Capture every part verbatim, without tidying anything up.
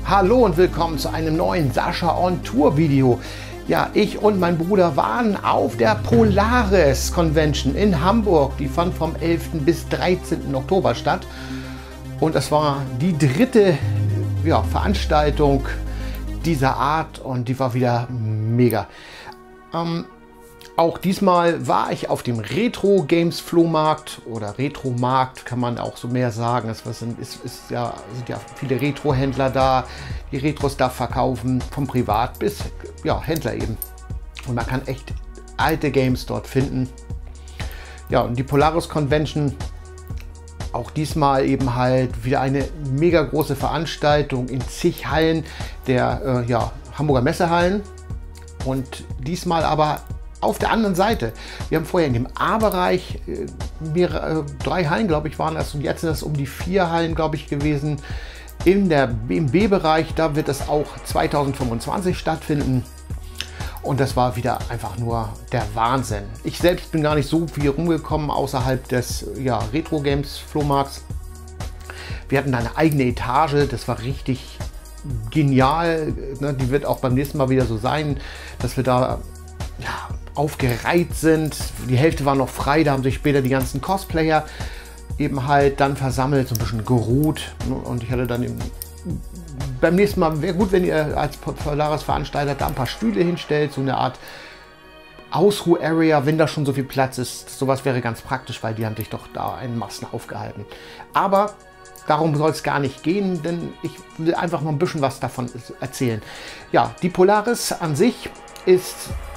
Hallo und willkommen zu einem neuen Sascha on Tour Video. Ja, ich und mein Bruder waren auf der Polaris Convention in Hamburg. Die fand vom elften bis dreizehnten Oktober statt. Und das war die dritte ja, Veranstaltung dieser Art und die war wieder mega. Ähm, Auch diesmal war ich auf dem Retro Games Flohmarkt oder Retro Markt, kann man auch so mehr sagen. Es sind, ist, ist ja, sind ja viele Retro-Händler da, die Retro-Stuff verkaufen, vom Privat bis ja, Händler eben. Und man kann echt alte Games dort finden. Ja, und die Polaris Convention, auch diesmal eben halt wieder eine mega große Veranstaltung in zig Hallen der äh, ja, Hamburger Messehallen. Und diesmal aber auf der anderen Seite. Wir haben vorher in dem A-Bereich äh, mehrere, äh, drei Hallen, glaube ich, waren das. Und jetzt sind es um die vier Hallen, glaube ich, gewesen. In der, im B-Bereich, da wird es auch zweitausendfünfundzwanzig stattfinden. Und das war wieder einfach nur der Wahnsinn. Ich selbst bin gar nicht so viel rumgekommen außerhalb des ja, Retro Games Flohmarkts. Wir hatten da eine eigene Etage, das war richtig genial. Ne? Die wird auch beim nächsten Mal wieder so sein, dass wir da ja, aufgereiht sind. Die Hälfte war noch frei, da haben sich später die ganzen Cosplayer eben halt dann versammelt, so ein bisschen geruht. Und ich hatte dann eben, beim nächsten Mal wäre gut, wenn ihr als Polaris-Veranstalter da ein paar Stühle hinstellt, so eine Art Ausruh-Area, wenn da schon so viel Platz ist. Sowas wäre ganz praktisch, weil die haben sich doch da in Massen aufgehalten. Aber darum soll es gar nicht gehen, denn ich will einfach mal ein bisschen was davon erzählen. Ja, die Polaris an sich ist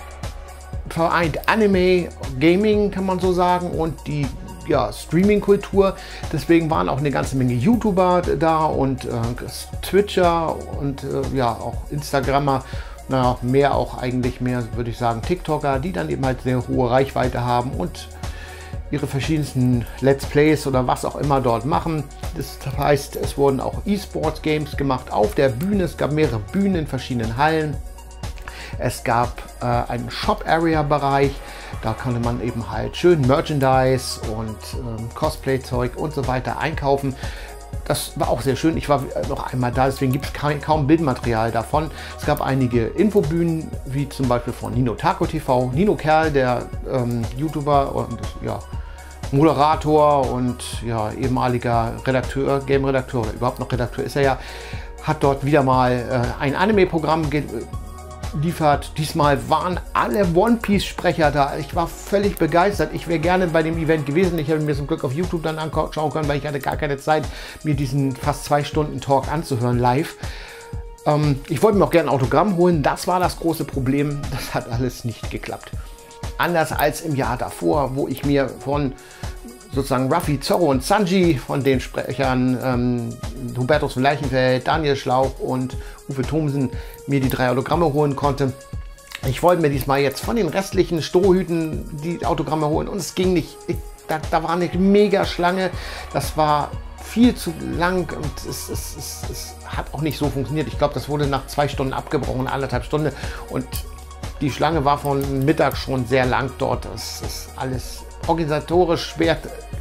vereint Anime, Gaming kann man so sagen und die ja, Streaming-Kultur. Deswegen waren auch eine ganze Menge YouTuber da und äh, Twitcher und äh, ja auch Instagrammer. Na, mehr auch eigentlich mehr, würde ich sagen, TikToker, die dann eben halt sehr hohe Reichweite haben und ihre verschiedensten Let's Plays oder was auch immer dort machen. Das heißt, es wurden auch E-Sports-Games gemacht auf der Bühne. Es gab mehrere Bühnen in verschiedenen Hallen. Es gab äh, einen Shop-Area-Bereich, da konnte man eben halt schön Merchandise und ähm, Cosplay-Zeug und so weiter einkaufen. Das war auch sehr schön. Ich war noch einmal da, deswegen gibt es kaum Bildmaterial davon. Es gab einige Infobühnen, wie zum Beispiel von Nino Taco T V. Nino Kerl, der ähm, YouTuber und ja, Moderator und ja, ehemaliger Redakteur, Game-Redakteur oder überhaupt noch Redakteur ist er ja, hat dort wieder mal äh, ein Anime-Programm liefert. Diesmal waren alle One Piece Sprecher da. Ich war völlig begeistert. Ich wäre gerne bei dem Event gewesen. Ich habe mir zum Glück auf YouTube dann anschauen können, weil ich hatte gar keine Zeit, mir diesen fast zwei Stunden Talk anzuhören live. Ähm, ich wollte mir auch gerne ein Autogramm holen. Das war das große Problem. Das hat alles nicht geklappt. Anders als im Jahr davor, wo ich mir von sozusagen Ruffy, Zorro und Sanji, von den Sprechern ähm, Hubertus von Leichenfeld, Daniel Schlauch und Uwe Thomsen, mir die drei Autogramme holen konnte. Ich wollte mir diesmal jetzt von den restlichen Strohhüten die Autogramme holen und es ging nicht. Ich, da, da war eine mega Schlange, das war viel zu lang und es, es, es, es hat auch nicht so funktioniert. Ich glaube, das wurde nach zwei Stunden abgebrochen, anderthalb Stunden und die Schlange war von Mittag schon sehr lang dort. Das ist alles organisatorisch schwer.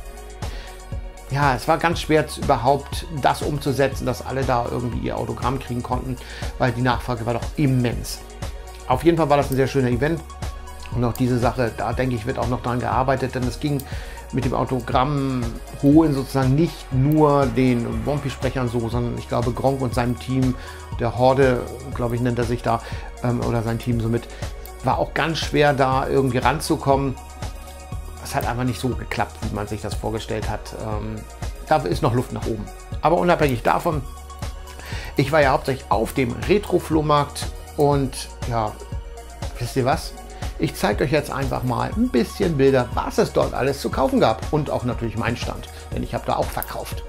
Ja, es war ganz schwer überhaupt das umzusetzen, dass alle da irgendwie ihr Autogramm kriegen konnten, weil die Nachfrage war doch immens. Auf jeden Fall war das ein sehr schöner Event und auch diese Sache, da denke ich, wird auch noch daran gearbeitet, denn es ging mit dem Autogramm holen sozusagen nicht nur den One Piece Sprechern so, sondern ich glaube Gronk und seinem Team, der Horde, glaube ich, nennt er sich da, ähm, oder sein Team somit, war auch ganz schwer da irgendwie ranzukommen. Es hat einfach nicht so geklappt, wie man sich das vorgestellt hat. Ähm, da ist noch Luft nach oben. Aber unabhängig davon, ich war ja hauptsächlich auf dem Retro-Flohmarkt und ja, wisst ihr was? Ich zeige euch jetzt einfach mal ein bisschen Bilder, was es dort alles zu kaufen gab. Und auch natürlich meinen Stand, denn ich habe da auch verkauft.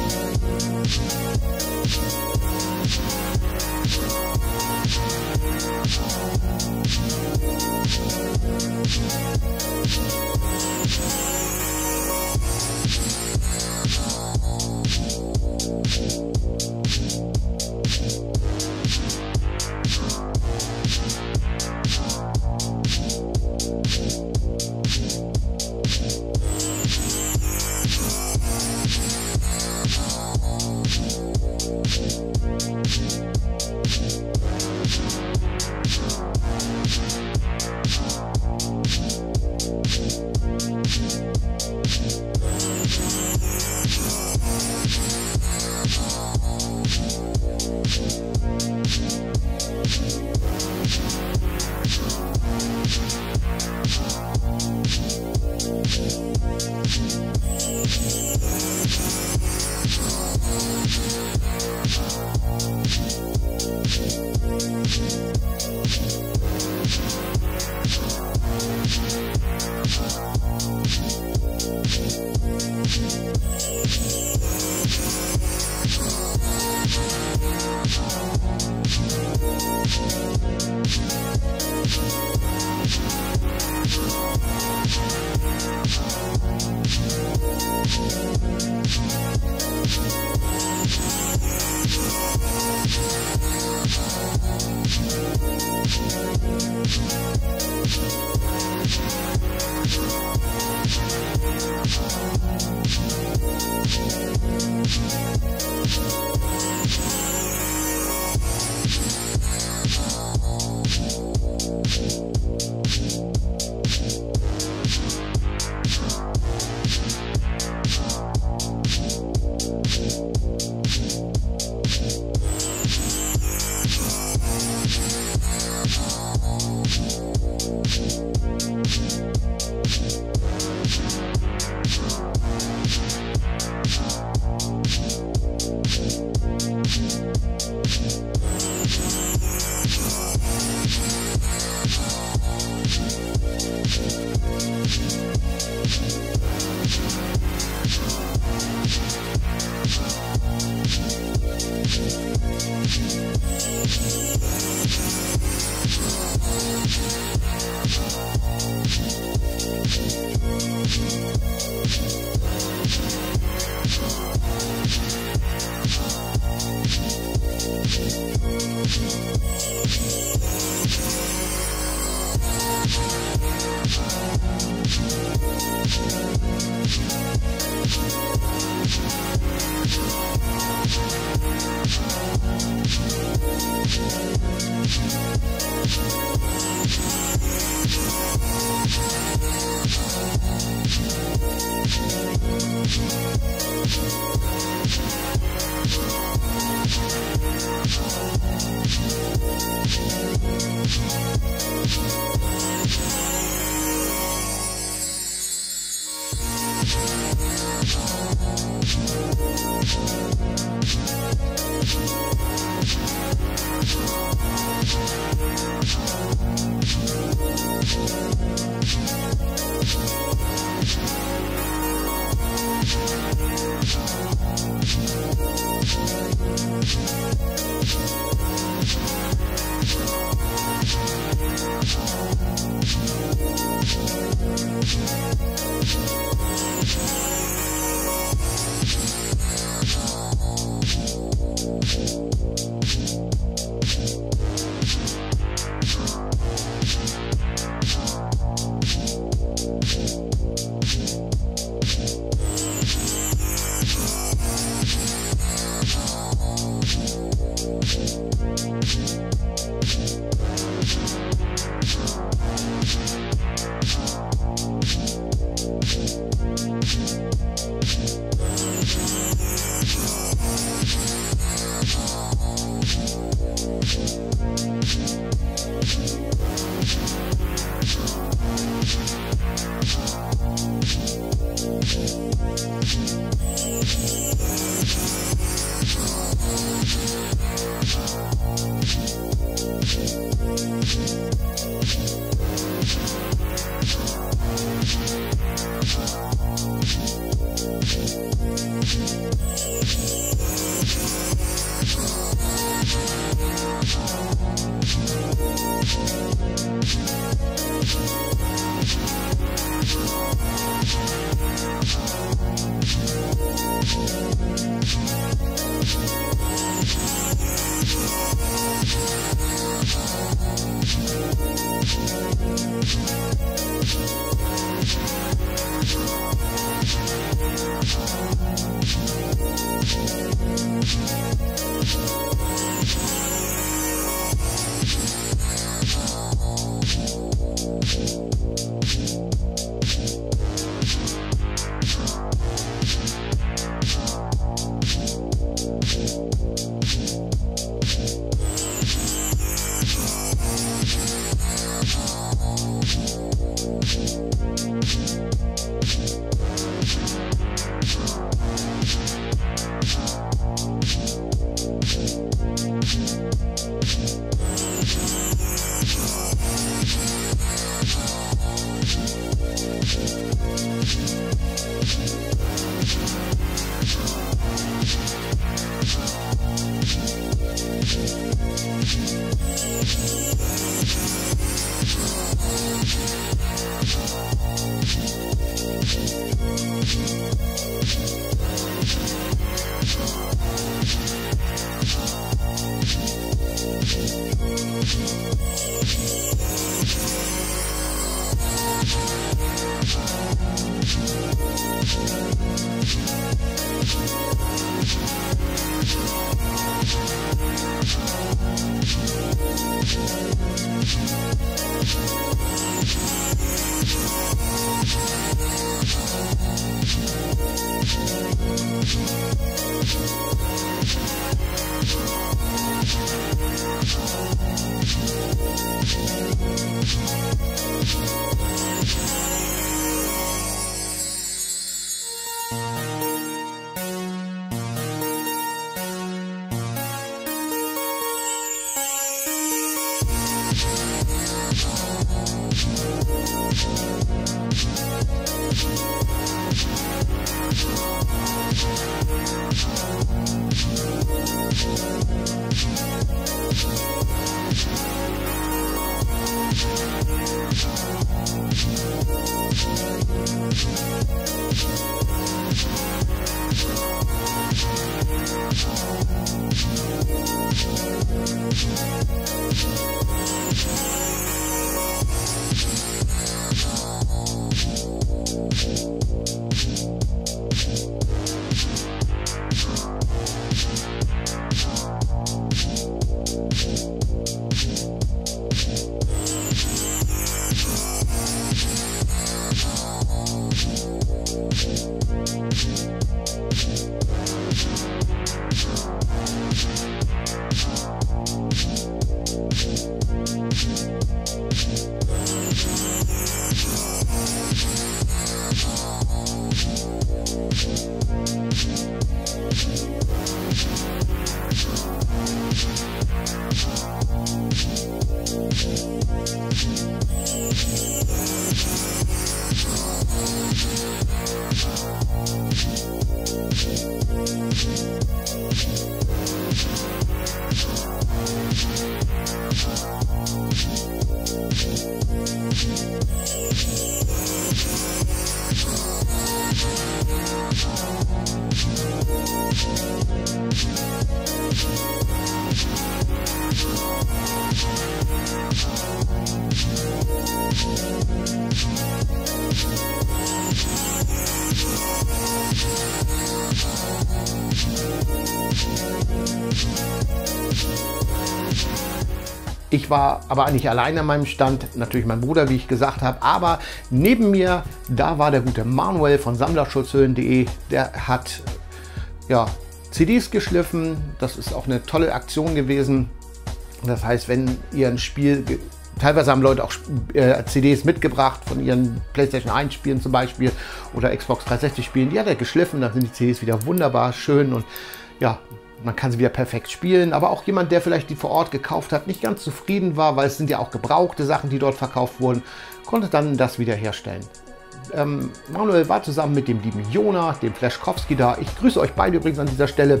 Ich war aber eigentlich alleine an meinem Stand, natürlich mein Bruder, wie ich gesagt habe, aber neben mir, da war der gute Manuel von Sammlerschutzhüllen punkt de, der hat ja, C Ds geschliffen. Das ist auch eine tolle Aktion gewesen. Das heißt, wenn ihr ein Spiel, teilweise haben Leute auch äh, C Ds mitgebracht von ihren PlayStation eins Spielen zum Beispiel oder Xbox dreihundertsechzig Spielen, die hat er geschliffen, dann sind die C Ds wieder wunderbar schön und ja, man kann sie wieder perfekt spielen, aber auch jemand, der vielleicht die vor Ort gekauft hat, nicht ganz zufrieden war, weil es sind ja auch gebrauchte Sachen, die dort verkauft wurden, konnte dann das wieder herstellen. Ähm, Manuel war zusammen mit dem lieben Jona, dem Flashkowski da. Ich grüße euch beide übrigens an dieser Stelle.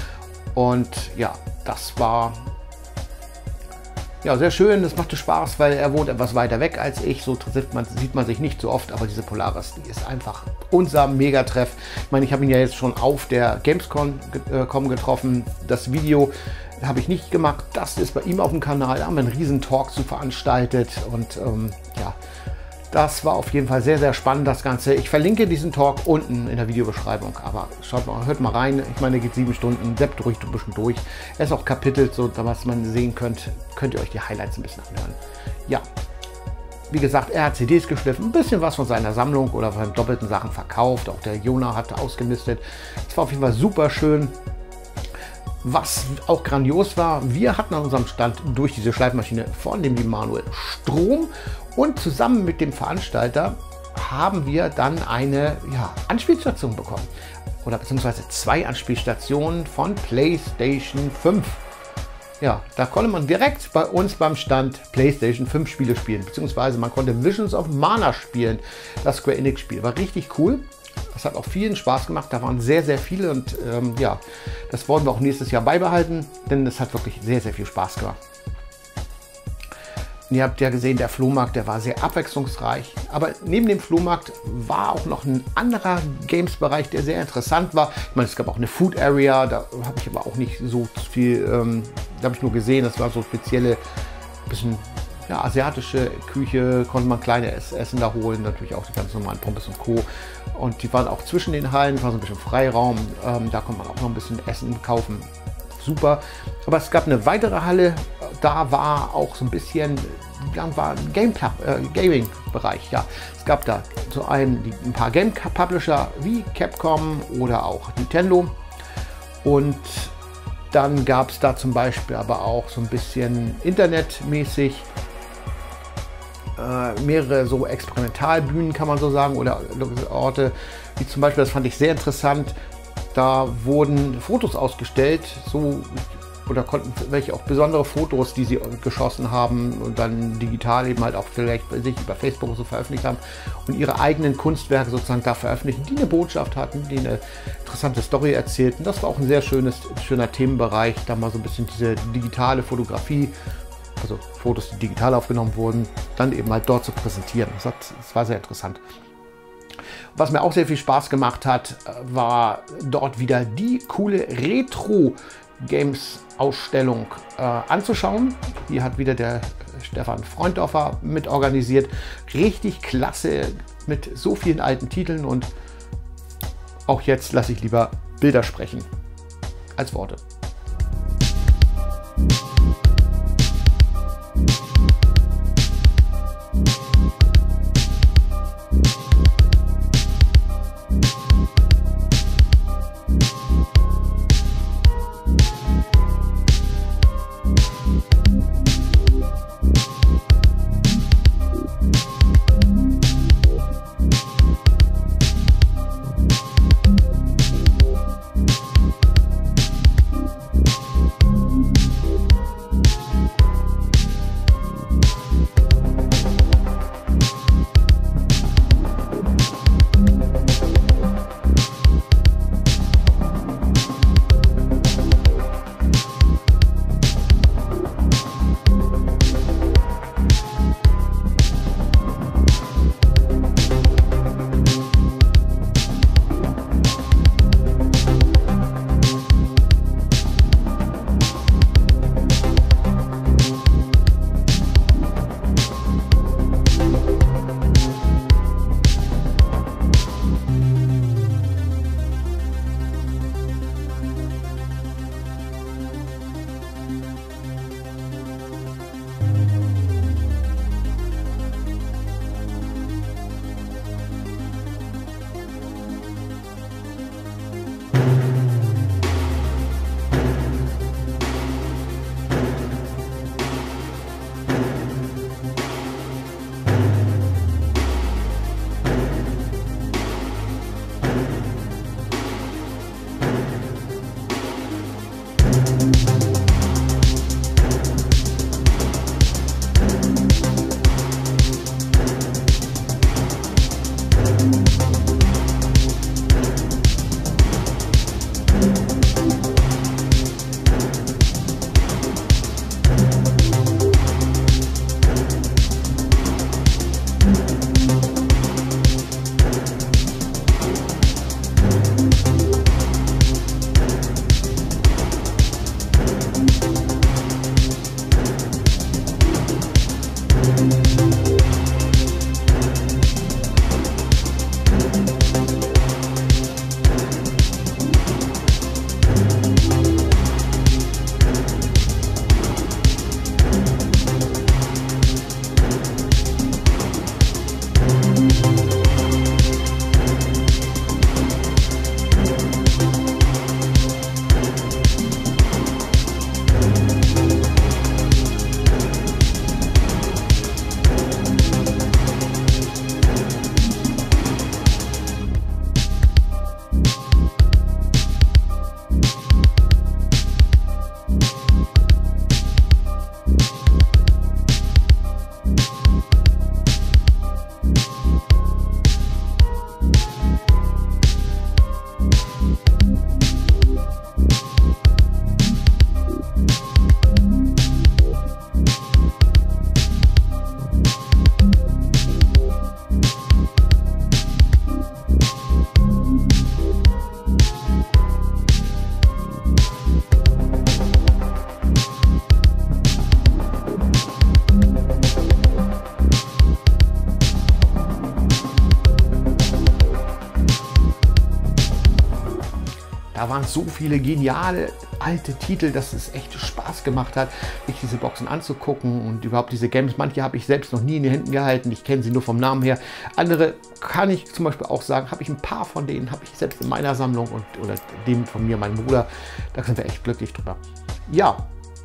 Und ja, das war ja sehr schön, das machte Spaß, weil er wohnt etwas weiter weg als ich. So trifft man, sieht man sich nicht so oft, aber diese Polaris, die ist einfach unser Megatreff. Ich meine, ich habe ihn ja jetzt schon auf der Gamescom getroffen. Das Video habe ich nicht gemacht. Das ist bei ihm auf dem Kanal. Da haben wir einen riesen Talk zu veranstaltet und ähm, ja, das war auf jeden Fall sehr, sehr spannend, das Ganze. Ich verlinke diesen Talk unten in der Videobeschreibung, aber schaut mal, hört mal rein. Ich meine, der geht sieben Stunden, seppt ruhig ein bisschen durch. Er ist auch kapitelt, so was man sehen könnt, könnt ihr euch die Highlights ein bisschen anhören. Ja, wie gesagt, er hat C Ds geschliffen, ein bisschen was von seiner Sammlung oder von doppelten Sachen verkauft. Auch der Jona hatte ausgemistet. Es war auf jeden Fall super schön. Was auch grandios war, wir hatten an unserem Stand durch diese Schleifmaschine von dem lieben Manuel Strom und zusammen mit dem Veranstalter haben wir dann eine ja, Anspielstation bekommen. Oder beziehungsweise zwei Anspielstationen von PlayStation fünf. Ja, da konnte man direkt bei uns beim Stand PlayStation fünf Spiele spielen, beziehungsweise man konnte Visions of Mana spielen, das Square Enix Spiel. War richtig cool. Das hat auch vielen Spaß gemacht. Da waren sehr, sehr viele und ähm, ja, das wollen wir auch nächstes Jahr beibehalten, denn es hat wirklich sehr, sehr viel Spaß gemacht. Und ihr habt ja gesehen, der Flohmarkt, der war sehr abwechslungsreich. Aber neben dem Flohmarkt war auch noch ein anderer Games-Bereich, der sehr interessant war. Ich meine, es gab auch eine Food Area, da habe ich aber auch nicht so viel, ähm, da habe ich nur gesehen, das war so spezielle, bisschen ja, asiatische Küche, konnte man kleine Essen da holen, natürlich auch die ganz normalen Pommes und Co. Und die waren auch zwischen den Hallen, war so ein bisschen Freiraum, ähm, da konnte man auch noch ein bisschen Essen kaufen. Super. Aber es gab eine weitere Halle, da war auch so ein bisschen, da war ein Game äh, Gaming-Bereich. Ja, es gab da zu einem die, ein paar Game-Publisher wie Capcom oder auch Nintendo. Und dann gab es da zum Beispiel aber auch so ein bisschen internetmäßig äh, mehrere so Experimentalbühnen, kann man so sagen, oder Orte, wie zum Beispiel, das fand ich sehr interessant, da wurden Fotos ausgestellt, so oder konnten welche auch besondere Fotos, die sie geschossen haben und dann digital eben halt auch vielleicht bei sich über Facebook so veröffentlicht haben und ihre eigenen Kunstwerke sozusagen da veröffentlichen, die eine Botschaft hatten, die eine interessante Story erzählten. Das war auch ein sehr schönes, schöner Themenbereich, da mal so ein bisschen diese digitale Fotografie, also Fotos, die digital aufgenommen wurden, dann eben halt dort zu präsentieren. Das, hat, das war sehr interessant. Was mir auch sehr viel Spaß gemacht hat, war dort wieder die coole Retro-Games-Ausstellung äh, anzuschauen. Die hat wieder der Stefan Freundorfer mit organisiert. Richtig klasse mit so vielen alten Titeln und auch jetzt lasse ich lieber Bilder sprechen als Worte. Da waren so viele geniale alte Titel, dass es echt Spaß gemacht hat, sich diese Boxen anzugucken und überhaupt diese Games. Manche habe ich selbst noch nie in den Händen gehalten, ich kenne sie nur vom Namen her. Andere kann ich zum Beispiel auch sagen, habe ich ein paar von denen, habe ich selbst in meiner Sammlung und oder dem von mir, meinem Bruder. Da sind wir echt glücklich drüber. Ja,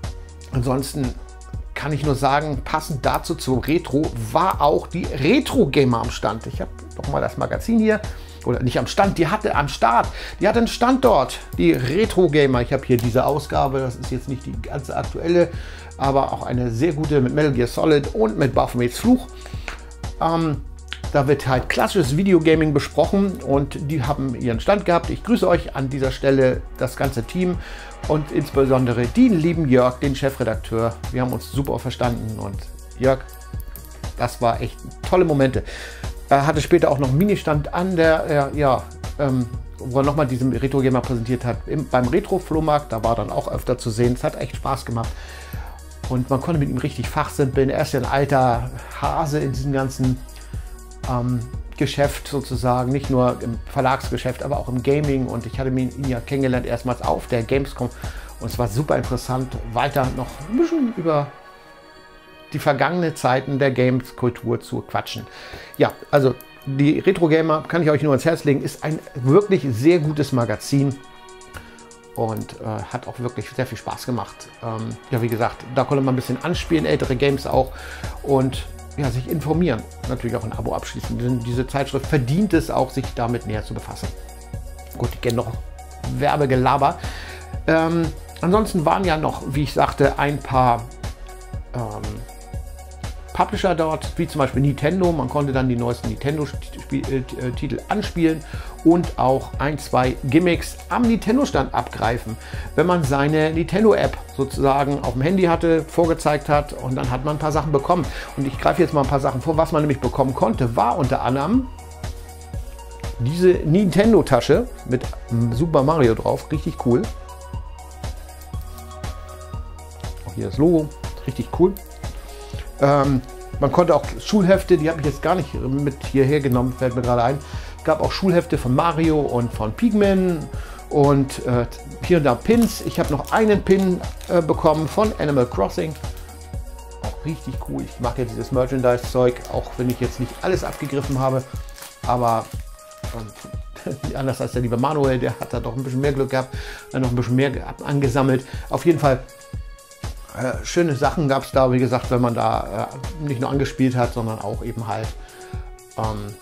ansonsten kann ich nur sagen, passend dazu zur Retro war auch die Retro Gamer am Stand. Ich habe noch mal das Magazin hier oder nicht am Stand, die hatte am Start, die hatte einen Stand dort, die Retro Gamer. Ich habe hier diese Ausgabe, das ist jetzt nicht die ganze aktuelle, aber auch eine sehr gute mit Metal Gear Solid und mit Baphomets Fluch. Ähm, da wird halt klassisches Videogaming besprochen und die haben ihren Stand gehabt. Ich grüße euch an dieser Stelle, das ganze Team und insbesondere den lieben Jörg, den Chefredakteur. Wir haben uns super verstanden und Jörg, das war echt tolle Momente. Er hatte später auch noch einen Ministand an der, äh, ja, ähm, wo er nochmal diesen Retro Gamer präsentiert hat. Im, beim Retro-Flohmarkt, da war dann auch öfter zu sehen. Es hat echt Spaß gemacht. Und man konnte mit ihm richtig fachsimpeln. Er ist ja ein alter Hase in diesem ganzen ähm, Geschäft sozusagen. Nicht nur im Verlagsgeschäft, aber auch im Gaming. Und ich hatte ihn, ihn ja kennengelernt erstmals auf der Gamescom. Und es war super interessant, weiter noch ein bisschen über die vergangenen Zeiten der Games-Kultur zu quatschen. Ja, also die Retro Gamer kann ich euch nur ans Herz legen, ist ein wirklich sehr gutes Magazin und äh, hat auch wirklich sehr viel Spaß gemacht. Ähm, ja, wie gesagt, da konnte man ein bisschen anspielen, ältere Games auch und ja, sich informieren. Natürlich auch ein Abo abschließen, denn diese Zeitschrift verdient es auch, sich damit näher zu befassen. Gut, ich kenne noch Werbegelaber. Ähm, ansonsten waren ja noch, wie ich sagte, ein paar ähm, Publisher dort, wie zum Beispiel Nintendo. Man konnte dann die neuesten Nintendo-Titel anspielen und auch ein, zwei Gimmicks am Nintendo-Stand abgreifen. Wenn man seine Nintendo-App sozusagen auf dem Handy hatte, vorgezeigt hat und dann hat man ein paar Sachen bekommen. Und ich greife jetzt mal ein paar Sachen vor. Was man nämlich bekommen konnte, war unter anderem diese Nintendo-Tasche mit Super Mario drauf. Richtig cool. Auch hier das Logo. Richtig cool. Ähm, man konnte auch Schulhefte, die habe ich jetzt gar nicht mit hierher genommen, fällt mir gerade ein. Es gab auch Schulhefte von Mario und von Pikmin und äh, hier und da Pins. Ich habe noch einen Pin äh, bekommen von Animal Crossing. Auch richtig cool. Ich mache ja dieses Merchandise-Zeug, auch wenn ich jetzt nicht alles abgegriffen habe. Aber ähm, anders als der liebe Manuel, der hat da doch ein bisschen mehr Glück gehabt, noch ein bisschen mehr angesammelt. Auf jeden Fall Äh, schöne Sachen gab es da, wie gesagt, wenn man da äh, nicht nur angespielt hat, sondern auch eben halt, ähm,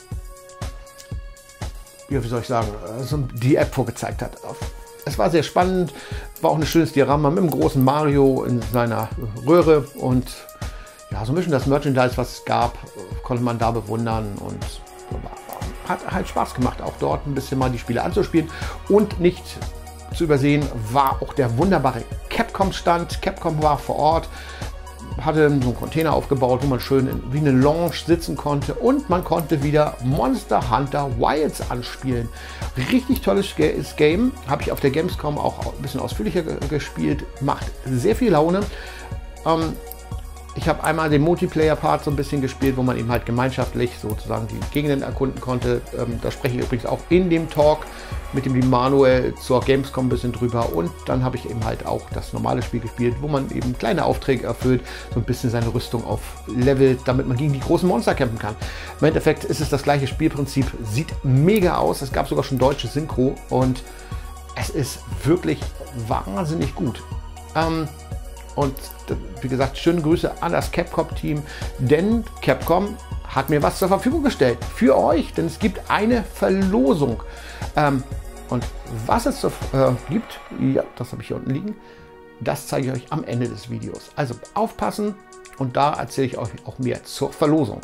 ja, wie soll ich sagen, äh, so die App vorgezeigt hat. Es war sehr spannend, war auch ein schönes Diorama mit einem großen Mario in seiner Röhre und ja, so ein bisschen das Merchandise, was es gab, konnte man da bewundern und hat halt Spaß gemacht, auch dort ein bisschen mal die Spiele anzuspielen und nicht zu übersehen war auch der wunderbare Capcom-Stand. Capcom war vor Ort, hatte so einen Container aufgebaut, wo man schön in, wie eine Lounge sitzen konnte und man konnte wieder Monster Hunter Wilds anspielen. Richtig tolles Game, habe ich auf der Gamescom auch ein bisschen ausführlicher gespielt, macht sehr viel Laune. Ähm, Ich habe einmal den Multiplayer-Part so ein bisschen gespielt, wo man eben halt gemeinschaftlich sozusagen die Gegenden erkunden konnte. Ähm, da spreche ich übrigens auch in dem Talk mit dem Manuel zur Gamescom ein bisschen drüber. Und dann habe ich eben halt auch das normale Spiel gespielt, wo man eben kleine Aufträge erfüllt, so ein bisschen seine Rüstung auflevelt, damit man gegen die großen Monster kämpfen kann. Im Endeffekt ist es das gleiche Spielprinzip, sieht mega aus. Es gab sogar schon deutsche Synchro und es ist wirklich wahnsinnig gut. Ähm, Und wie gesagt, schöne Grüße an das Capcom-Team, denn Capcom hat mir was zur Verfügung gestellt für euch, denn es gibt eine Verlosung. Ähm, und was es so, äh, gibt, ja, das habe ich hier unten liegen, das zeige ich euch am Ende des Videos. Also aufpassen und da erzähle ich euch auch mehr zur Verlosung.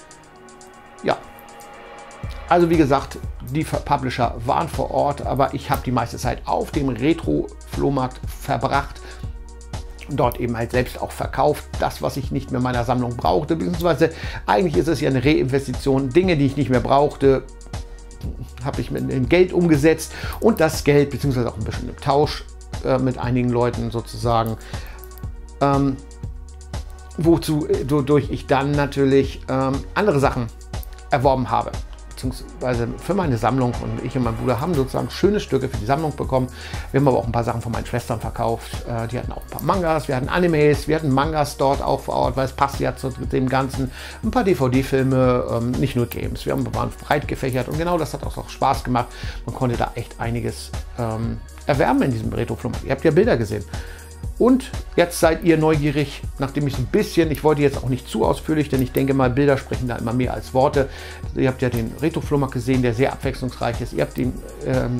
Ja, also wie gesagt, die Publisher waren vor Ort, aber ich habe die meiste Zeit auf dem Retro-Flohmarkt verbracht. Dort eben halt selbst auch verkauft, das, was ich nicht mehr in meiner Sammlung brauchte, beziehungsweise eigentlich ist es ja eine Reinvestition, Dinge, die ich nicht mehr brauchte, habe ich mit in Geld umgesetzt und das Geld, beziehungsweise auch ein bisschen im Tausch äh, mit einigen Leuten sozusagen, ähm, wozu, wodurch ich dann natürlich ähm, andere Sachen erworben habe. Beziehungsweise für meine Sammlung und ich und mein Bruder haben sozusagen schöne Stücke für die Sammlung bekommen. Wir haben aber auch ein paar Sachen von meinen Schwestern verkauft. Die hatten auch ein paar Mangas, wir hatten Animes, wir hatten Mangas dort auch vor Ort, weil es passt ja zu dem Ganzen. Ein paar D V D-Filme, nicht nur Games. Wir waren breit gefächert und genau das hat auch Spaß gemacht. Man konnte da echt einiges ähm, erwerben in diesem Retro-Flohmarkt. Ihr habt ja Bilder gesehen. Und jetzt seid ihr neugierig, nachdem ich so ein bisschen, ich wollte jetzt auch nicht zu ausführlich, denn ich denke mal, Bilder sprechen da immer mehr als Worte. Ihr habt ja den Retro-Flohmarkt gesehen, der sehr abwechslungsreich ist. Ihr habt den, ähm,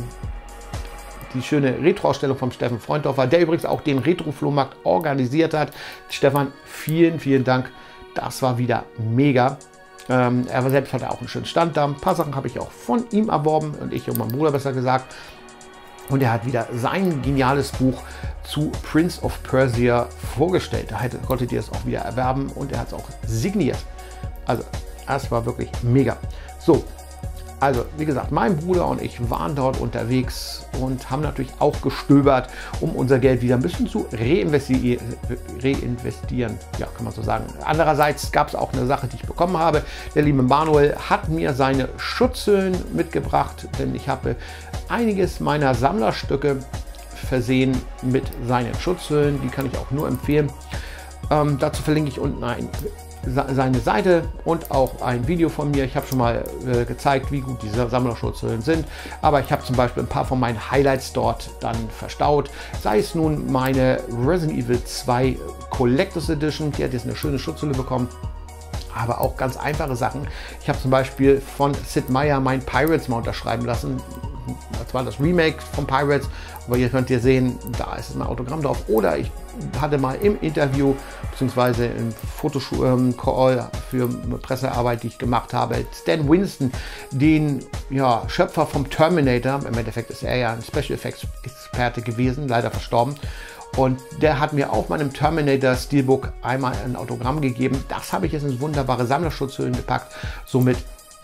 die schöne Retro-Ausstellung vom Steffen Freundorfer, der übrigens auch den Retro-Flohmarkt organisiert hat. Stefan, vielen, vielen Dank. Das war wieder mega. Ähm, er selbst hatte auch einen schönen Stand da. Ein paar Sachen habe ich auch von ihm erworben und ich und mein Bruder besser gesagt. Und er hat wieder sein geniales Buch zu Prince of Persia vorgestellt. Da hätte, konntet ihr es auch wieder erwerben und er hat es auch signiert. Also, das war wirklich mega. So, also wie gesagt, mein Bruder und ich waren dort unterwegs und haben natürlich auch gestöbert, um unser Geld wieder ein bisschen zu reinvestieren. reinvestieren. Ja, kann man so sagen. Andererseits gab es auch eine Sache, die ich bekommen habe. Der liebe Manuel hat mir seine Schutzhüllen mitgebracht, denn ich habe einiges meiner Sammlerstücke versehen mit seinen Schutzhüllen. Die kann ich auch nur empfehlen. Ähm, dazu verlinke ich unten ein seine Seite und auch ein Video von mir. Ich habe schon mal äh, gezeigt, wie gut diese Sammlerschutzhüllen sind, aber ich habe zum Beispiel ein paar von meinen Highlights dort dann verstaut. Sei es nun meine Resident Evil zwei Collectors Edition, die hat jetzt eine schöne Schutzhülle bekommen, aber auch ganz einfache Sachen. Ich habe zum Beispiel von Sid Meier mein Pirates mal unterschreiben lassen. Das war das Remake von Pirates, aber hier könnt ihr sehen, da ist ein Autogramm drauf. Oder ich hatte mal im Interview bzw. im Fotocall für eine Pressearbeit, die ich gemacht habe, Stan Winston, den ja, Schöpfer vom Terminator. Im Endeffekt ist er ja ein Special Effects Experte gewesen, leider verstorben. Und der hat mir auf meinem Terminator Steelbook einmal ein Autogramm gegeben. Das habe ich jetzt in wunderbare Sammlerschutzhüllen gepackt. Somit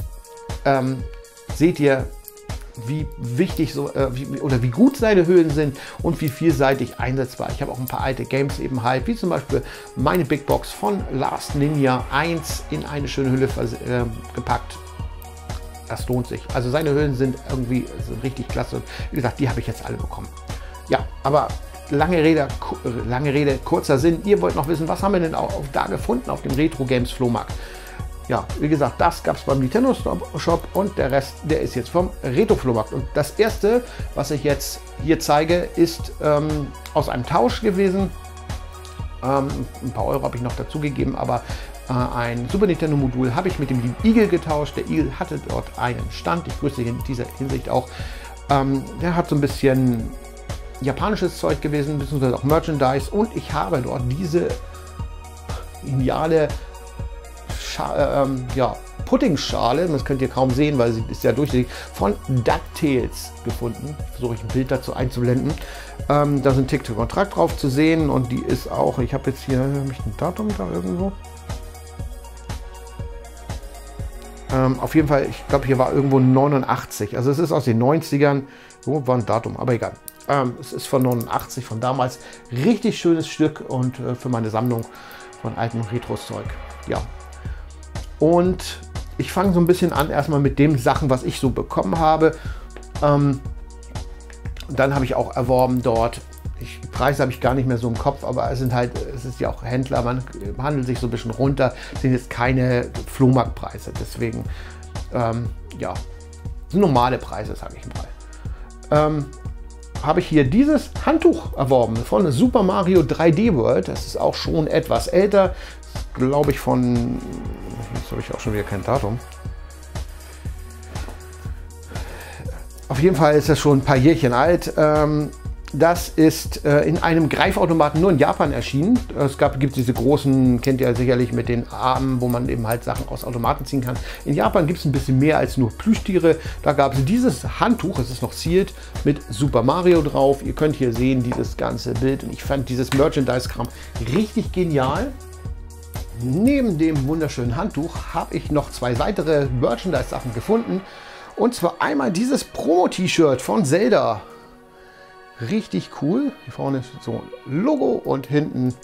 ähm, seht ihr, wie wichtig so, äh, wie, oder wie gut seine Hüllen sind und wie vielseitig einsetzbar. Ich habe auch ein paar alte Games eben halt, wie zum Beispiel meine Big Box von Last Ninja eins in eine schöne Hülle äh, gepackt. Das lohnt sich. Also seine Hüllen sind irgendwie sind richtig klasse. Wie gesagt, die habe ich jetzt alle bekommen. Ja, aber lange Rede, lange Rede, kurzer Sinn. Ihr wollt noch wissen, was haben wir denn auch da gefunden auf dem Retro Games Flohmarkt? Ja, wie gesagt, das gab es beim Nintendo Shop und der Rest, der ist jetzt vom Retro Flohmarkt. Und das erste, was ich jetzt hier zeige, ist ähm, aus einem Tausch gewesen. Ähm, ein paar Euro habe ich noch dazu gegeben, aber äh, ein Super Nintendo Modul habe ich mit dem lieben Igel getauscht. Der Igel hatte dort einen Stand. Ich grüße ihn in dieser Hinsicht auch. Ähm, der hat so ein bisschen japanisches Zeug gewesen, beziehungsweise auch Merchandise. Und ich habe dort diese geniale Ähm, ja, Puddingschale, das könnt ihr kaum sehen, weil sie ist ja durchsichtig, von DuckTales gefunden. Versuche ich ein Bild dazu einzublenden. Ähm, da ist ein Tick-to-Kontrakt drauf zu sehen und die ist auch, ich habe jetzt hier hab ich ein Datum da irgendwo. Ähm, auf jeden Fall, ich glaube hier war irgendwo neunundachtzig, also es ist aus den neunzigern, wo war ein Datum, aber egal. Ähm, es ist von neunundachtzig, von damals, richtig schönes Stück und äh, für meine Sammlung von alten Retro-Zeug. Ja. Und ich fange so ein bisschen an, erstmal mit den Sachen, was ich so bekommen habe. Ähm, dann habe ich auch erworben dort, ich, die Preise habe ich gar nicht mehr so im Kopf, aber es sind halt, es ist ja auch Händler, man handelt sich so ein bisschen runter, sind jetzt keine Flohmarktpreise. Deswegen, ähm, ja, sind normale Preise, sage ich mal. Ähm, habe ich hier dieses Handtuch erworben von Super Mario drei D World. Das ist auch schon etwas älter, glaube ich von, jetzt habe ich auch schon wieder kein Datum. Auf jeden Fall ist das schon ein paar Jährchen alt. Das ist in einem Greifautomaten nur in Japan erschienen. Es gab, gibt diese großen, kennt ihr sicherlich mit den Armen, wo man eben halt Sachen aus Automaten ziehen kann. In Japan gibt es ein bisschen mehr als nur Plüschtiere. Da gab es dieses Handtuch, es ist noch sealed, mit Super Mario drauf. Ihr könnt hier sehen, dieses ganze Bild. Und ich fand dieses Merchandise-Kram richtig genial. Neben dem wunderschönen Handtuch habe ich noch zwei weitere Merchandise-Sachen gefunden. Und zwar einmal dieses Promo-T-Shirt von Zelda. Richtig cool. Hier vorne ist so ein Logo und hinten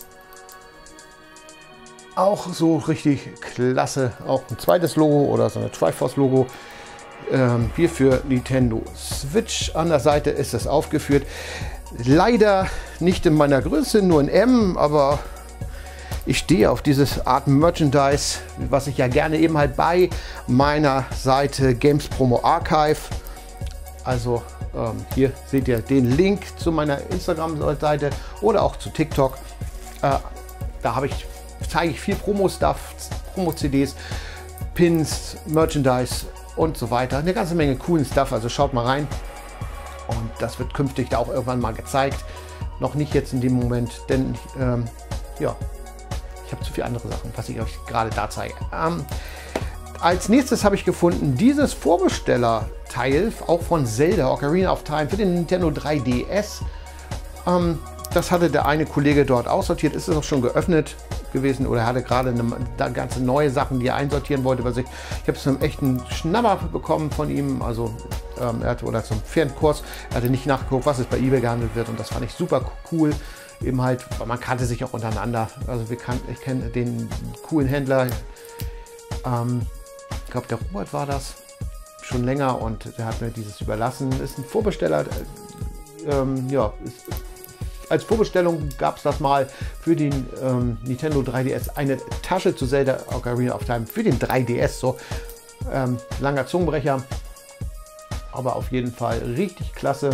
auch so richtig klasse. Auch ein zweites Logo oder so ein Triforce-Logo. Ähm, hier für Nintendo Switch. An der Seite ist es aufgeführt. Leider nicht in meiner Größe, nur in M, aber ich stehe auf diese Art Merchandise, was ich ja gerne eben halt bei meiner Seite Games Promo Archive, also ähm, hier seht ihr den Link zu meiner Instagram-Seite oder auch zu TikTok. Äh, da habe ich, zeige ich viel Promo-Stuff, Promo-C Ds, Pins, Merchandise und so weiter. Eine ganze Menge coolen Stuff, also schaut mal rein. Und das wird künftig da auch irgendwann mal gezeigt. Noch nicht jetzt in dem Moment, denn ähm, ja, ich habe zu viele andere Sachen, was ich euch gerade da zeige. Ähm, als nächstes habe ich gefunden, dieses Vorbesteller-Teil, auch von Zelda Ocarina of Time für den Nintendo drei D S. Ähm, das hatte der eine Kollege dort aussortiert, ist es auch schon geöffnet gewesen oder hatte gerade eine, eine ganze neue Sachen, die er einsortieren wollte. Was ich ich habe es einem echten Schnapper bekommen von ihm, also ähm, er hatte oder zum Fernkurs, er hatte nicht nachgeguckt, was es bei eBay gehandelt wird, und das fand ich super cool. Eben halt, man kannte sich auch untereinander. Also wir kann, ich kenne den coolen Händler, ähm, ich glaube der Robert war das, schon länger, und der hat mir dieses überlassen. Ist ein Vorbesteller, äh, ähm, ja, ist, als Vorbestellung gab es das mal für den ähm, Nintendo drei D S, eine Tasche zu Zelda Ocarina of Time für den drei D S, so ähm, langer Zungenbrecher, aber auf jeden Fall richtig klasse.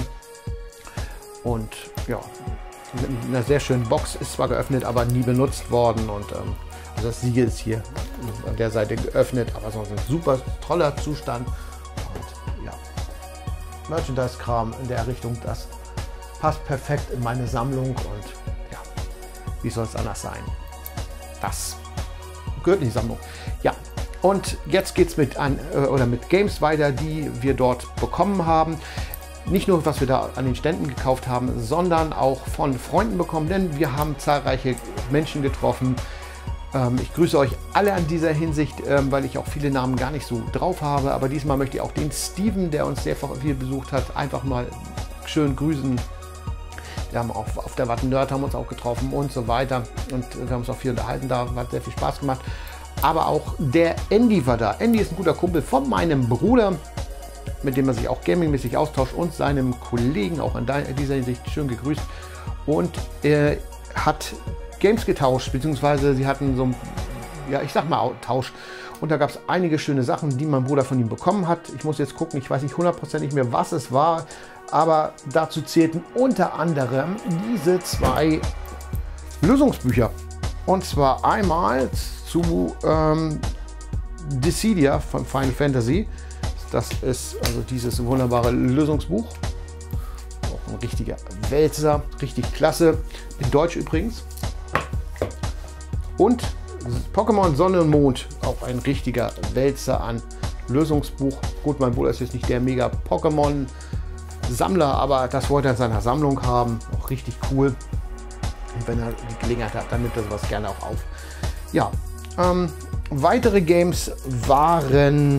Und ja, mit einer sehr schönen Box, ist zwar geöffnet, aber nie benutzt worden, und ähm, also das Siegel ist hier an der Seite geöffnet, aber sonst ein super toller Zustand. Und ja, Merchandise-Kram in der Richtung, das passt perfekt in meine Sammlung, und ja, wie soll es anders sein? Das gehört in die Sammlung. Ja, und jetzt geht es mit, an, oder mit Games weiter, die wir dort bekommen haben. Nicht nur, was wir da an den Ständen gekauft haben, sondern auch von Freunden bekommen, denn wir haben zahlreiche Menschen getroffen. Ähm, ich grüße euch alle an dieser Hinsicht, ähm, weil ich auch viele Namen gar nicht so drauf habe. Aber diesmal möchte ich auch den Steven, der uns sehr viel besucht hat, einfach mal schön grüßen. Wir haben auch auf der Watten Nerd haben uns auch getroffen und so weiter. Und wir haben uns auch viel unterhalten, da hat sehr viel Spaß gemacht. Aber auch der Andy war da. Andy ist ein guter Kumpel von meinem Bruder, mit dem er sich auch gamingmäßig austauscht, und seinem Kollegen auch in dieser Hinsicht schön gegrüßt. Und er hat Games getauscht, beziehungsweise sie hatten so ein, ja, ich sag mal Tausch. Und da gab es einige schöne Sachen, die mein Bruder von ihm bekommen hat. Ich muss jetzt gucken, ich weiß nicht hundertprozentig mehr, was es war, aber dazu zählten unter anderem diese zwei Lösungsbücher. Und zwar einmal zu ähm, Dissidia von Final Fantasy. Das ist also dieses wunderbare Lösungsbuch. Auch ein richtiger Wälzer, richtig klasse. In Deutsch übrigens. Und Pokémon Sonne und Mond, auch ein richtiger Wälzer an Lösungsbuch. Gut, mein Bruder ist jetzt nicht der mega Pokémon-Sammler, aber das wollte er in seiner Sammlung haben. Auch richtig cool. Und wenn er die Gelegenheit hat, dann nimmt er sowas gerne auch auf. Ja, ähm, weitere Games waren...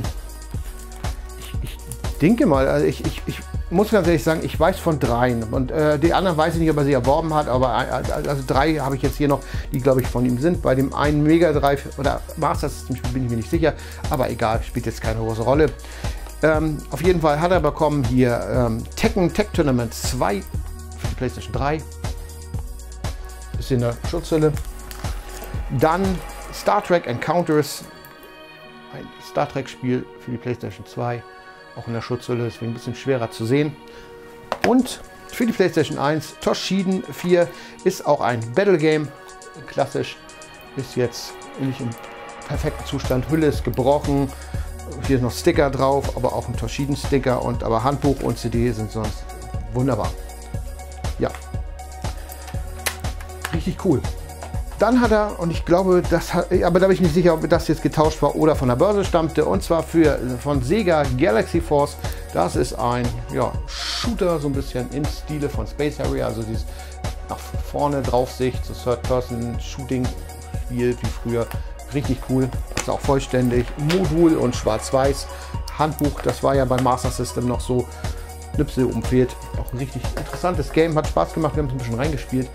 Ich denke mal, also ich, ich, ich muss ganz ehrlich sagen, ich weiß von dreien, und äh, die anderen weiß ich nicht, ob er sie erworben hat, aber also drei habe ich jetzt hier noch, die glaube ich von ihm sind. Bei dem einen Mega Drive oder Master System bin ich mir nicht sicher, aber egal, spielt jetzt keine große Rolle. Ähm, auf jeden Fall hat er bekommen hier ähm, Tekken Tech Tournament zwei für die PlayStation drei. Ist in der Schutzhülle. Dann Star Trek Encounters, ein Star Trek Spiel für die PlayStation zwei. Auch in der Schutzhülle, deswegen ein bisschen schwerer zu sehen. Und für die PlayStation eins, Toshiden vier ist auch ein Battle Game. Klassisch, ist jetzt nicht im perfekten Zustand. Hülle ist gebrochen. Hier ist noch Sticker drauf, aber auch ein Toshiden Sticker. Und aber Handbuch und C D sind sonst wunderbar. Ja. Richtig cool. Dann hat er, und ich glaube, das hat, aber da bin ich nicht sicher, ob das jetzt getauscht war oder von der Börse stammte, und zwar für von Sega Galaxy Force. Das ist ein ja, Shooter, so ein bisschen im Stile von Space Harrier, also dieses nach vorne Draufsicht, so Third-Person-Shooting-Spiel wie früher. Richtig cool, ist auch vollständig, Modul und schwarz-weiß. Handbuch, das war ja beim Master System noch so, Nipsel umfehlt. Auch ein richtig interessantes Game, hat Spaß gemacht, wir haben es ein bisschen reingespielt.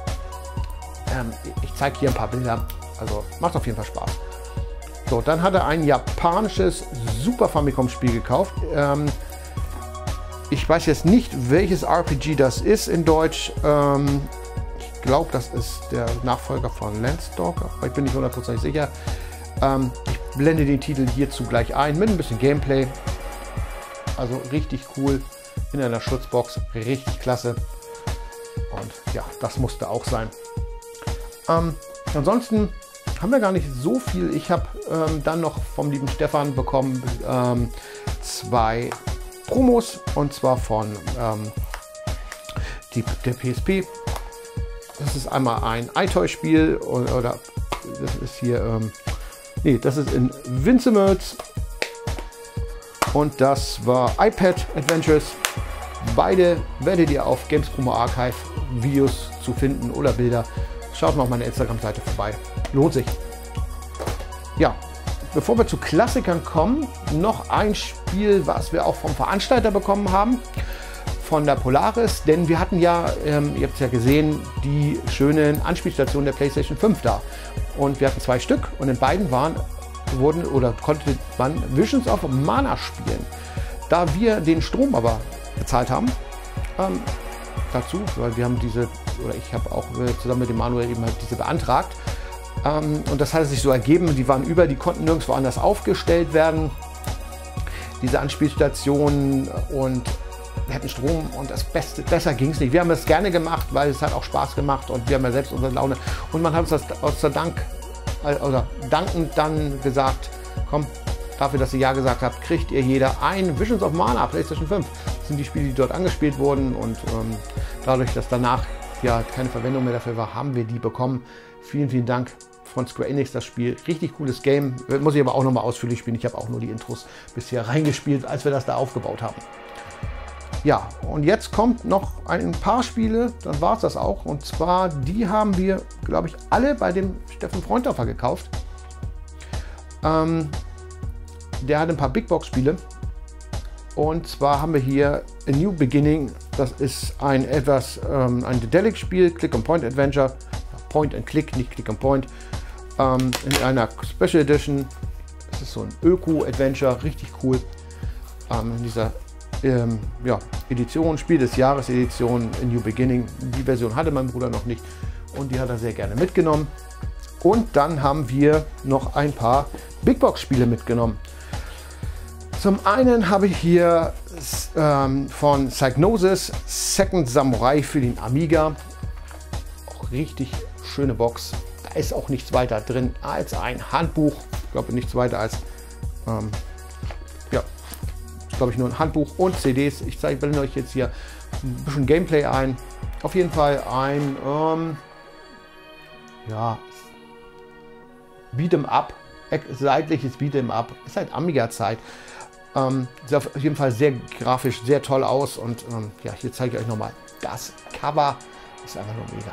Ich zeige hier ein paar Bilder, also macht auf jeden Fall Spaß. So, dann hat er ein japanisches Super Famicom Spiel gekauft. Ähm, ich weiß jetzt nicht, welches R P G das ist in Deutsch. Ähm, ich glaube, das ist der Nachfolger von Landstalker, aber ich bin nicht hundertprozentig sicher. Ähm, ich blende den Titel hierzu gleich ein mit ein bisschen Gameplay. Also richtig cool. in einer Schutzbox. Richtig klasse. Und ja, das musste auch sein. Ähm, ansonsten haben wir gar nicht so viel. Ich habe ähm, dann noch vom lieben Stefan bekommen ähm, zwei Promos, und zwar von ähm, die, der P S P. Das ist einmal ein iToy-Spiel oder, oder das ist hier, ähm, nee, das ist Invincibles und das war iPad Adventures. Beide werdet ihr auf Games Promo Archive Videos zu finden oder Bilder. Schaut mal auf meine Instagram-Seite vorbei. Lohnt sich. Ja, bevor wir zu Klassikern kommen, noch ein Spiel, was wir auch vom Veranstalter bekommen haben, von der Polaris, denn wir hatten ja, ähm, ihr habt es ja gesehen, die schönen Anspielstationen der PlayStation fünf da. Und wir hatten zwei Stück und in beiden waren, wurden oder konnte man Visions of Mana spielen. Da wir den Strom aber bezahlt haben, ähm, dazu, weil wir haben diese, oder ich habe auch äh, zusammen mit dem Manuel eben halt diese beantragt. Ähm, und das hat sich so ergeben, die waren über, die konnten nirgendwo anders aufgestellt werden, diese Anspielstationen, und wir hatten Strom und das Beste, besser ging es nicht. Wir haben es gerne gemacht, weil es hat auch Spaß gemacht und wir haben ja selbst unsere Laune. Und man hat uns das aus der Dank, oder dankend dann gesagt, komm, dafür, dass ihr Ja gesagt habt, kriegt ihr jeder ein Visions of Mana PlayStation fünf. Das sind die Spiele, die dort angespielt wurden, und ähm, dadurch, dass danach ja keine Verwendung mehr dafür war, haben wir die bekommen. Vielen, vielen Dank von Square Enix, das Spiel. Richtig cooles Game. Muss ich aber auch nochmal ausführlich spielen. Ich habe auch nur die Intros bisher reingespielt, als wir das da aufgebaut haben. Ja, und jetzt kommt noch ein paar Spiele, dann war es das auch. Und zwar, die haben wir, glaube ich, alle bei dem Steffen Freundhofer gekauft. Ähm, der hat ein paar Big Box Spiele. Und zwar haben wir hier A New Beginning. Das ist ein etwas, ähm, ein Dedelic Spiel, Click-and-Point-Adventure. Point and Click, nicht Click and Point. Ähm, in einer Special Edition. Das ist so ein Öko-Adventure, richtig cool. Ähm, in dieser Ähm, ja, Edition, Spiel des Jahres Edition A New Beginning. Die Version hatte mein Bruder noch nicht und die hat er sehr gerne mitgenommen. Und dann haben wir noch ein paar Big Box Spiele mitgenommen. Zum einen habe ich hier ähm, von Psygnosis Second Samurai für den Amiga. Auch richtig schöne Box. Da ist auch nichts weiter drin als ein Handbuch. Ich glaube nichts weiter als ähm, ja, glaube ich, nur ein Handbuch und C Ds. Ich zeige euch jetzt hier ein bisschen Gameplay ein. Auf jeden Fall ein ähm, ja, Beat'em Up, seitliches Beat'em Up. Ist halt Amiga-Zeit. Ähm, sieht auf jeden Fall sehr grafisch, sehr toll aus. Und ähm, ja, hier zeige ich euch nochmal das Cover. Ist einfach nur mega.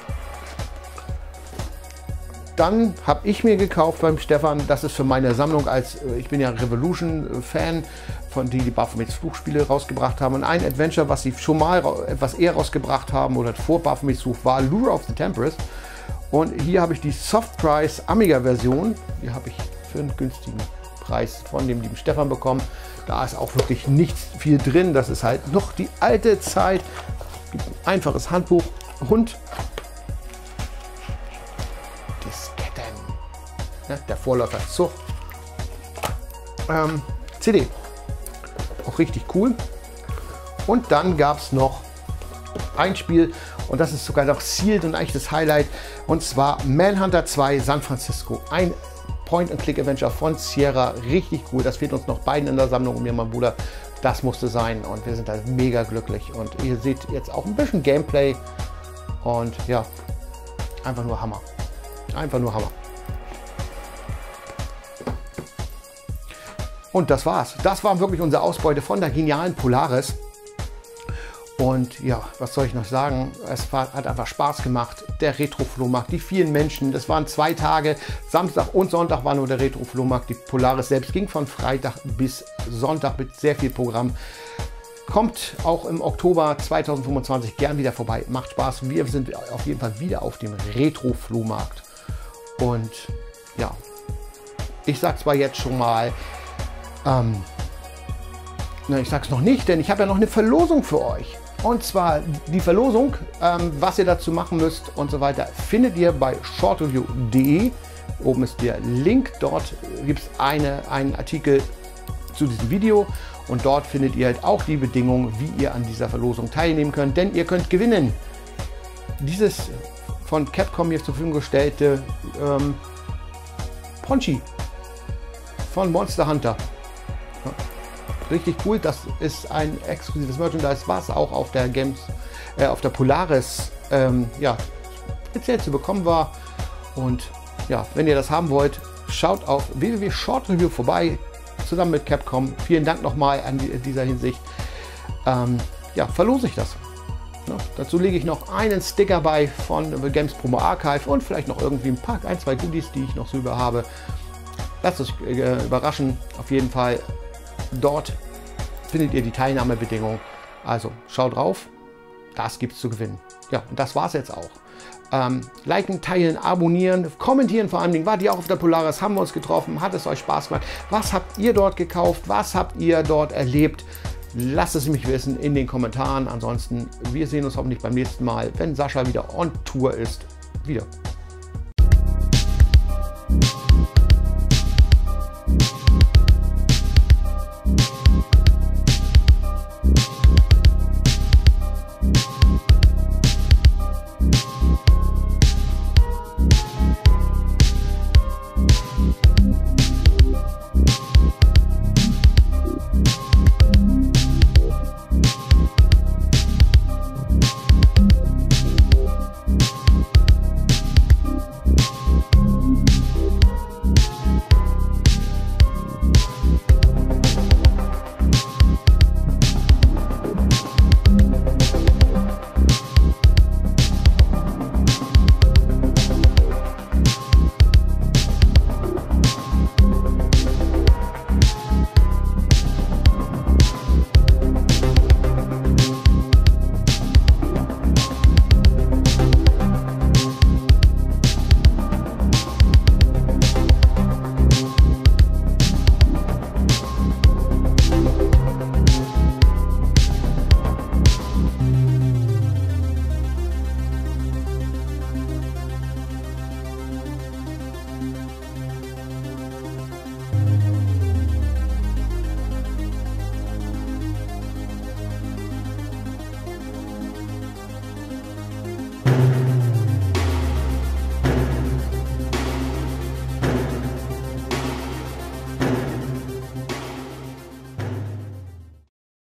Dann habe ich mir gekauft beim Stefan, das ist für meine Sammlung, als ich bin ja Revolution-Fan, von die die Baphomets Fluchspiele rausgebracht haben. Und ein Adventure, was sie schon mal etwas eher rausgebracht haben oder vor Baphomets Fluch, war Lure of the Tempest. Und hier habe ich die Soft Price Amiga Version, die habe ich für einen günstigen Preis von dem lieben Stefan bekommen. Da ist auch wirklich nichts viel drin, das ist halt noch die alte Zeit. Ein einfaches Handbuch und ja, der Vorläufer Zug. Ähm, C D. Auch richtig cool. Und dann gab es noch ein Spiel, und das ist sogar noch sealed und eigentlich das Highlight, und zwar Manhunter zwei San Francisco. Ein Point-and-Click-Adventure von Sierra. Richtig cool. Das fehlt uns noch beiden in der Sammlung und mir und mein Bruder. Das musste sein und wir sind da mega glücklich. Und ihr seht jetzt auch ein bisschen Gameplay. Und ja, einfach nur Hammer. Einfach nur Hammer. Und das war's. Das war wirklich unsere Ausbeute von der genialen Polaris. Und ja, was soll ich noch sagen? Es war, hat einfach Spaß gemacht. Der Retro-Flohmarkt, die vielen Menschen. Das waren zwei Tage. Samstag und Sonntag war nur der Retro-Flohmarkt. Die Polaris selbst ging von Freitag bis Sonntag mit sehr viel Programm. Kommt auch im Oktober zweitausendfünfundzwanzig gern wieder vorbei. Macht Spaß. Wir sind auf jeden Fall wieder auf dem Retro-Flohmarkt. Und ja, ich sag zwar jetzt schon mal, Ähm, na, ich sag's noch nicht, denn ich habe ja noch eine Verlosung für euch. Und zwar die Verlosung, ähm, was ihr dazu machen müsst und so weiter, findet ihr bei shortreview punkt de. Oben ist der Link, dort gibt es eine, einen Artikel zu diesem Video. Und dort findet ihr halt auch die Bedingungen, wie ihr an dieser Verlosung teilnehmen könnt. Denn ihr könnt gewinnen dieses von Capcom hier zur Verfügung gestellte ähm, Ponchi von Monster Hunter. Ja, richtig cool. Das ist ein exklusives Merchandise, was auch auf der Games, äh, auf der Polaris ähm, ja, speziell zu bekommen war. Und ja, wenn ihr das haben wollt, schaut auf w w w punkt short review vorbei, zusammen mit Capcom. Vielen Dank nochmal an die, dieser Hinsicht. Ähm, ja, verlose ich das. Ja, dazu lege ich noch einen Sticker bei von The Games Promo Archive und vielleicht noch irgendwie ein paar, ein, zwei Goodies, die ich noch so über habe. Lasst euch äh, überraschen. Auf jeden Fall dort findet ihr die Teilnahmebedingungen. Also schaut drauf. Das gibt es zu gewinnen. Ja, und das war es jetzt auch. Ähm, liken, teilen, abonnieren, kommentieren vor allen Dingen. Wart ihr auch auf der Polaris? Haben wir uns getroffen? Hat es euch Spaß gemacht? Was habt ihr dort gekauft? Was habt ihr dort erlebt? Lasst es mich wissen in den Kommentaren. Ansonsten, wir sehen uns hoffentlich beim nächsten Mal, wenn Sascha wieder on Tour ist. Wieder.